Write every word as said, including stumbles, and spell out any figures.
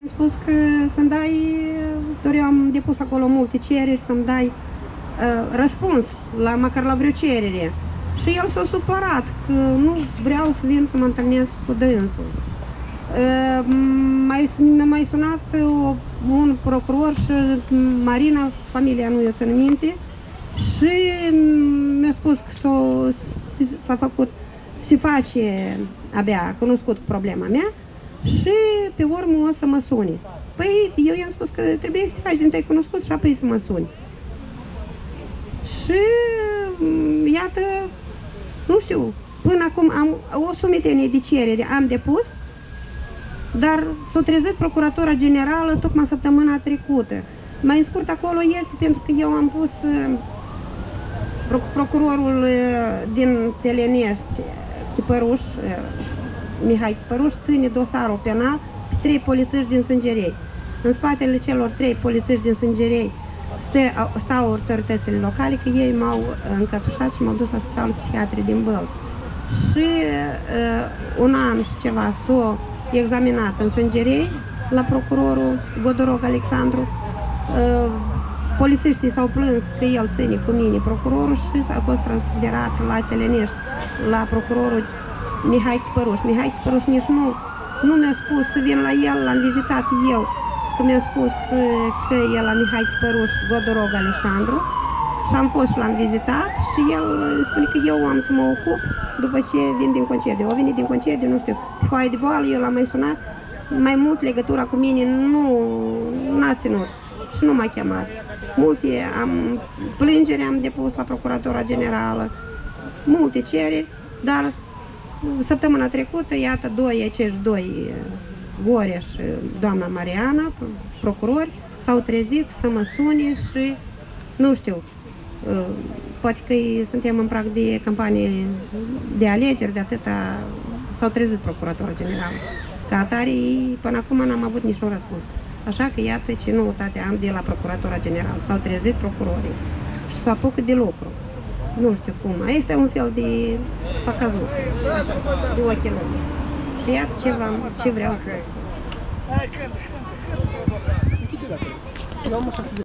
spus că să-mi dai, doar eu am depus acolo multe cereri, să-mi dai uh, răspuns, la, măcar la vreo cerere. Și el s-a supărat că nu vreau să vin să mă întâlnesc cu dânsul. Uh, mi-a mai sunat o, un procuror și Marina, familia nu i-o țin minte, și mi-a spus că s-a făcut, se face, abia a cunoscut problema mea și pe urmă o să mă suni. Păi eu i-am spus că trebuie să te faci din te-ai cunoscut și apoi să mă suni. Și iată, nu știu, până acum am o sumedenie de cerere am depus, dar s-a trezit Procuratura Generală tocmai săptămâna trecută. Mai scurt acolo este pentru că eu am pus procurorul din Telenești, Chipăruș, Mihai Chipăruș, ține dosarul penal pe trei polițiști din Sângerei. În spatele celor trei polițiști din Sângerei stau autoritățile locale, că ei m-au încătușat și m-au dus la spitalul psihiatric din Bălți. Și uh, un an și ceva s-a examinat în Sângerei la procurorul Godoroc Alexandru. Uh, polițiștii s-au plâns că el ține cu mine procurorul și a fost transferat la Telenești, la procurorul Mihai Chipăruș. Mihai Chipăruș nici nu, nu mi-a spus să vin la el, l-am vizitat eu, că mi-a spus că e la Mihai Chipăruș, Godoroc Alexandru, și am fost și l-am vizitat și el spune că eu am să mă ocup după ce vin din concediu. O venit din concediu, nu știu, foaie de boală, eu l-am mai sunat, mai mult legătura cu mine nu n-a ținut și nu m-a chemat. Multe am, plângeri am depus la Procuratura Generală, multe cereri, dar săptămâna trecută, iată, doi, acești doi, Gorea și doamna Mariana, procurori, s-au trezit să mă sune și, nu știu, poate că suntem în prag de campanie de alegeri, de atâta s-au trezit Procuratura Generală. Ca atare, până acum n-am avut niciun răspuns. Așa că iată ce noutate am de la Procuratura Generală. S-au trezit procurorii și s-au apucat de lucru. Nu știu cum. Este un fel de păcăzut, de ochii lumii. Și iată ce, ce vreau să vă spun.